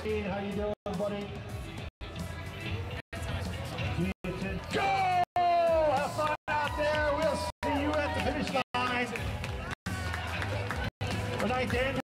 Ian, how you doing, buddy? Go! Have fun out there. We'll see you at the finish line. Good night, Daniel.